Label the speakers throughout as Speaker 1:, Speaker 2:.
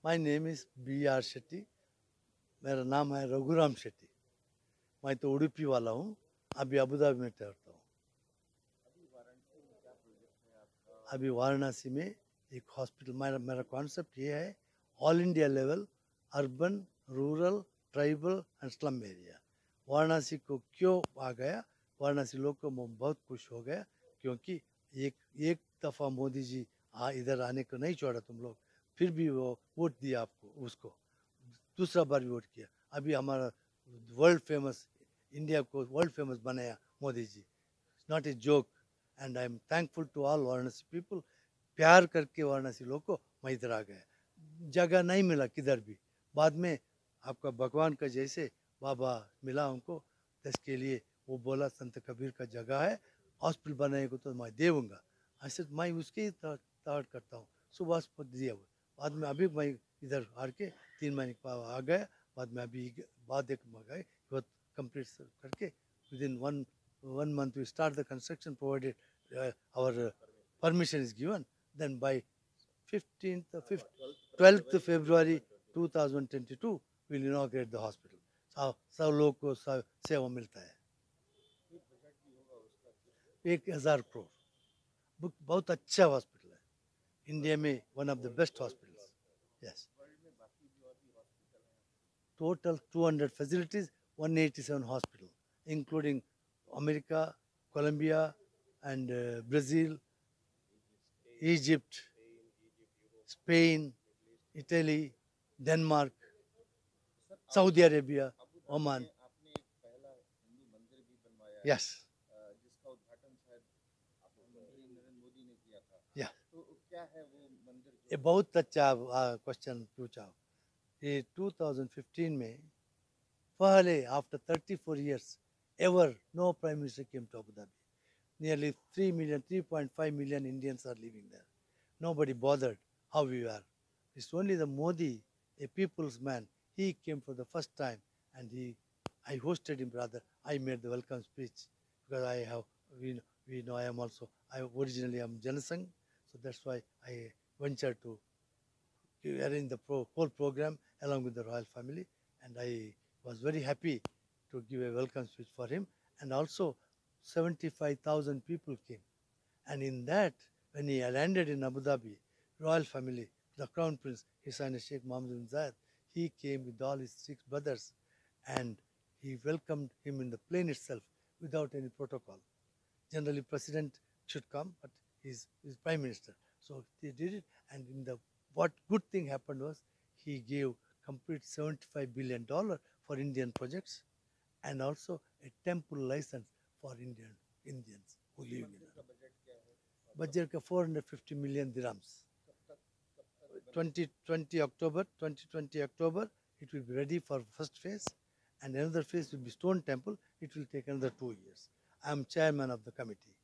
Speaker 1: My name is B.R. Shetty. मेरा नाम है रघुराम शेट्टी. मैं तो उडुपी वाला हूँ. अभी अबू धाबी में ठहरता हूँ. अभी वाराणसी में एक हॉस्पिटल. मेरा मेरा कॉन्सेप्ट ये है, all India level, urban, rural, tribal and slum area. Varanasi को क्यों आ गया? वाराणसी लोग को मैं बहुत खुश हो गया, क्योंकि एक एक दफ़ा मोदी जी इधर आने को नहीं छोड़ा तुम लोग, फिर भी वो वोट दिया आपको, उसको दूसरा बार भी वोट किया. अभी हमारा वर्ल्ड फेमस, इंडिया को वर्ल्ड फेमस बनाया Modi ji. Not a joke. And I am thankful to all Varanasi people. प्यार करके वाराणसी लोग को मैं इधर आ गया. जगह नहीं मिला किधर भी. बाद में आपका भगवान का जैसे बाबा मिला हमको, देश के लिए. वो बोला संत कबीर का जगह है, हॉस्पिटल बनाएगा तो मैं देऊँगा. ऐसे मैं उसके ही ताड़ करता हूँ. सुबह को दिया हुआ. बाद में अभी मैं इधर आर के 3 महीने के बाद आ गया. बाद में अभी बाद एक मंगाए बहुत कंप्लीट करके within one month we start the construction, provided our permission is given. Then by 12th February 2022 we will inaugurate the hospital. सब लोग को सेवा मिलता है. 1000 crore. बहुत अच्छा हॉस्पिटल है. इंडिया में one of the best hospitals. Yes. Total 200 facilities, 187 hospitals, including America, Colombia, and Brazil, Egypt, Spain, Italy, Denmark, Saudi Arabia, Oman. Yes. Yeah. ये बहुत अच्छा क्वेश्चन पूछा. ये 2015 में पहले after 34 years ever no prime minister came to Abu Dhabi. Nearly 3.5 million Indians are living there. Nobody bothered how we are. It's only the Modi, a people's man. He came for the first time, and I hosted him rather. I made the welcome speech because we know I am also, originally I'm Janasangh, so that's why I ventured to arrange the whole program along with the royal family, and I was very happy to give a welcome speech for him. And also 75,000 people came. And in that, when he landed in Abu Dhabi, royal family, the crown prince, His Highness Sheikh Mohammed bin Zayed, he came with all his 6 brothers, and he welcomed him in the plane itself without any protocol. Generally, president should come, but he's prime minister. So they did it, and what good thing happened was he gave complete $75 billion for Indian projects, and also a temple license for Indians who live in it. Budget का 450 million dirhams. 2020 October, it will be ready for first phase, and another phase will be stone temple. It will take another 2 years. I am chairman of the committee.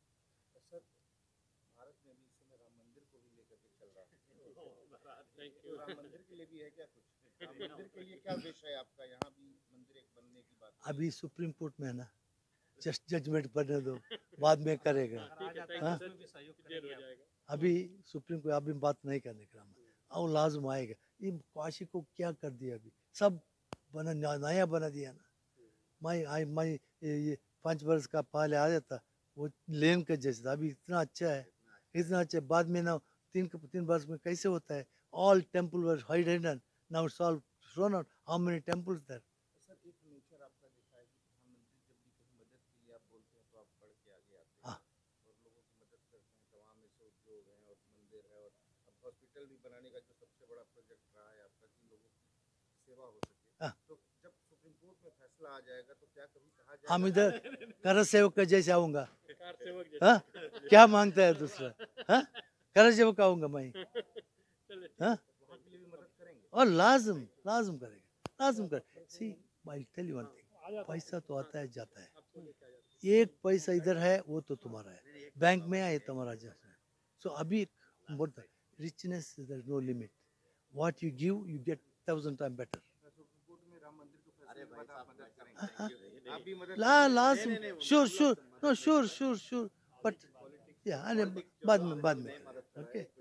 Speaker 1: अभी Supreme Court में है ना, just judgement बनने दो, बाद में करेगा. अभी सुप्रीम कोर्ट अभी बात नहीं करने का, और लाजम आएगा. ये काशी को क्या कर दिया? अभी सब नया बना दिया ना. मैं ये 5 वर्ष का पहले आ जाता, वो लेन का जैसे था. अभी इतना अच्छा है, इतना अच्छा. बाद में ना 3 वर्ष में कैसे होता है? All temple were hidden. Now it's all thrown out. How many temples there? हम इधर कर सेवक का जैसे आऊंगा. हाँ, क्या मांगता है दूसरा? हाँ, कर सेवक आऊंगा मैं. हाँ, और लाजम करेगा, लाजम कर. See, I tell you one thing, पैसा तो आता है जाता है. एक पैसा इधर है वो तो तुम्हारा है, बैंक में आए तुम्हारा जैसा है. सो अभी बोलता है, richness there is no limit. What you give, you get 1,000 times better. लाजम, sure, no, sure, but yeah, बाद में. ओके.